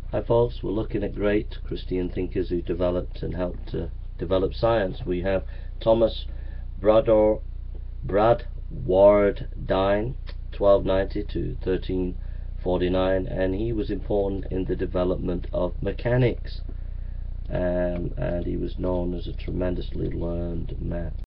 Hi folks, we're looking at great Christian thinkers who developed and helped to develop science. We have Thomas Bradwardine, 1290 to 1349, and he was important in the development of mechanics, and he was known as a tremendously learned man.